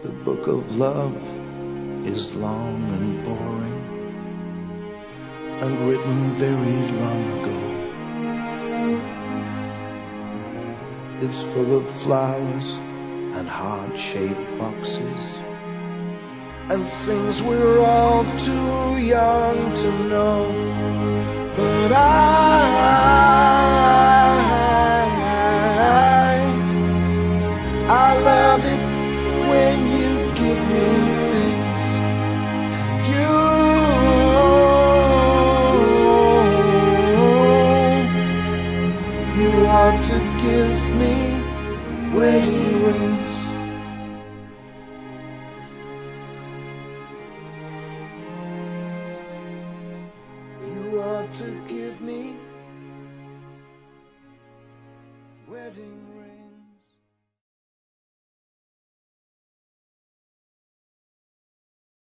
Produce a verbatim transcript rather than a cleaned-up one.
The book of love is long and boring, and written very long ago. It's full of flowers and heart-shaped boxes, and things we're all too young to know. But I, I love it when you give me things, and you, you want to give me wedding rings. You want to give me wedding rings.